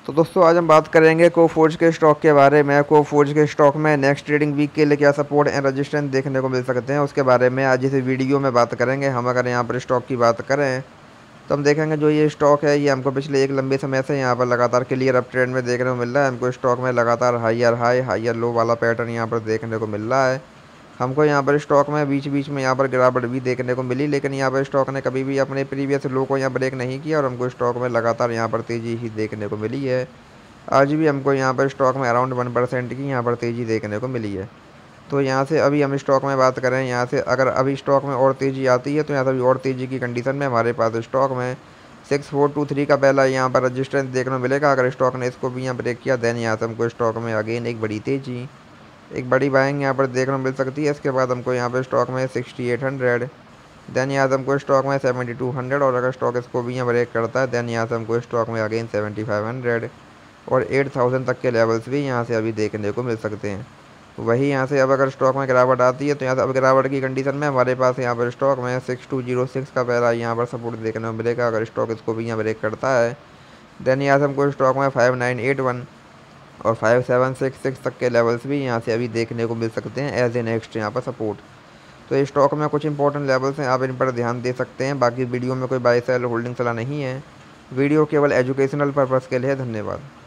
तो दोस्तों आज हम बात करेंगे कोफोर्ज के स्टॉक के बारे में। कोफोर्ज के स्टॉक में नेक्स्ट ट्रेडिंग वीक के लिए क्या सपोर्ट एंड रेजिस्टेंस देखने को मिल सकते हैं, उसके बारे में आज इस वीडियो में बात करेंगे। हम अगर यहाँ पर स्टॉक की बात करें तो हम देखेंगे जो ये स्टॉक है ये हमको पिछले एक लंबे समय से यहाँ पर लगातार क्लियर अप ट्रेंड में देखने को मिल रहा है। हमको स्टॉक में लगातार हायर हाई हायर लो वाला पैटर्न यहाँ पर देखने को मिल रहा है। हमको यहाँ पर स्टॉक में बीच बीच में यहाँ पर गिरावट भी देखने को मिली, लेकिन यहाँ पर स्टॉक ने कभी भी अपने प्रीवियस लो को यहाँ ब्रेक नहीं किया और हमको स्टॉक में लगातार यहाँ पर तेज़ी ही देखने को मिली है। आज भी हमको यहाँ पर स्टॉक में अराउंड 1% की यहाँ पर तेज़ी देखने को मिली है। तो यहाँ से अभी हम स्टॉक में बात करें, यहाँ से अगर अभी स्टॉक में और तेज़ी आती है तो यहाँ से अभी और तेज़ी की कंडीशन में हमारे पास स्टॉक में 6423 का पहला यहाँ पर रजिस्टेंस देखने को मिलेगा। अगर स्टॉक ने इसको भी यहाँ ब्रेक किया देन यहाँ से हमको स्टॉक में अगेन एक बड़ी तेज़ी एक बड़ी बाइंग यहाँ पर देखने को मिल सकती है। इसके बाद हमको यहाँ पर स्टॉक में 6800 देन यहाँ से हमको स्टॉक में 7200 और अगर स्टॉक इसको भी यहाँ ब्रेक करता है देन यहाँ से हमको स्टॉक में अगेन 7500 और 8000 तक के लेवल्स भी यहाँ से अभी देखने को मिल सकते हैं। वही यहाँ से अब अगर स्टॉक में गिरावट आती है तो यहाँ से अब गिरावट की कंडीशन में हमारे पास यहाँ पर स्टॉक में 6206 का पहला यहाँ पर सपोर्ट देखने को मिलेगा। अगर स्टॉक इसको भी यहाँ ब्रेक करता है देन यहाँ से हमको स्टॉक में 5981 और 5766 तक के लेवल्स भी यहाँ से अभी देखने को मिल सकते हैं एज ए नेक्स्ट यहाँ पर सपोर्ट। तो इस स्टॉक में कुछ इंपॉर्टेंट लेवल्स हैं, आप इन पर ध्यान दे सकते हैं। बाकी वीडियो में कोई बाय सेल होल्डिंग सलाह नहीं है, वीडियो केवल एजुकेशनल पर्पज़ के लिए है। धन्यवाद।